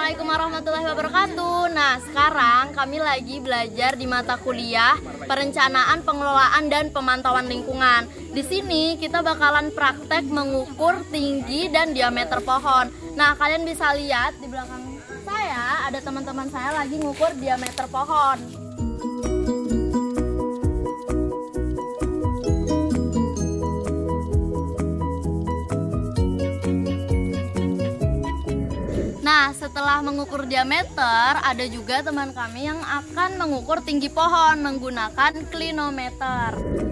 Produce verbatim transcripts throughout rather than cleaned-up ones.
Assalamualaikum warahmatullahi wabarakatuh. Nah, sekarang kami lagi belajar di mata kuliah Perencanaan, Pengelolaan, dan Pemantauan Lingkungan. Di sini kita bakalan praktek mengukur tinggi dan diameter pohon. Nah, kalian bisa lihat di belakang saya ada teman-teman saya lagi ngukur diameter pohon. Nah, setelah mengukur diameter, ada juga teman kami yang akan mengukur tinggi pohon menggunakan klinometer.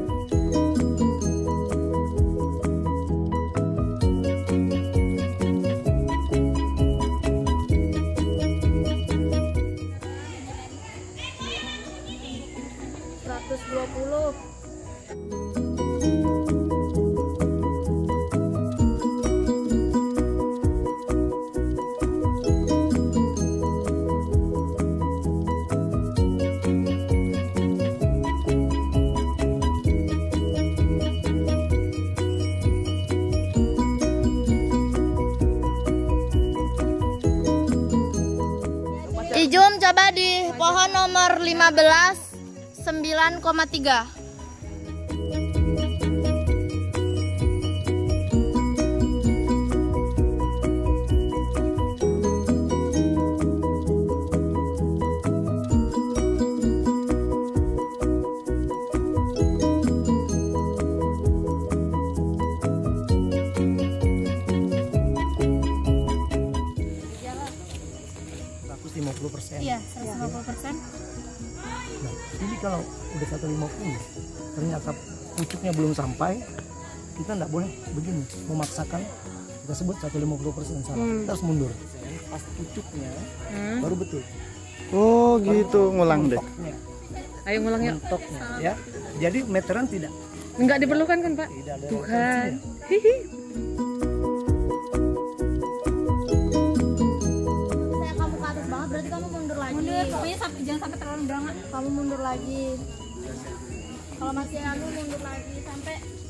seratus dua puluh. Ijum coba di pohon nomor lima belas, sembilan koma tiga. seratus lima puluh persen. Iya, seratus lima puluh persen. Nah, jadi kalau udah seratus lima puluh ternyata pucuknya belum sampai, kita nggak boleh begini memaksakan. Kita sebut seratus lima puluh persen salah. Hmm. Kita harus mundur. Pas pucuknya hmm. baru betul. Oh gitu, baru ngulang deh. Ayo ngulang yuk. Mentoknya, ya. Jadi meteran tidak. Enggak diperlukan kan, Pak? Tidak ada. Tuhan. Hihi. Berarti kamu mundur lagi. Mundur, pokoknya sampai, jangan sampai terlalu berangkat. Kamu mundur lagi. Kalau masih anu mundur lagi sampai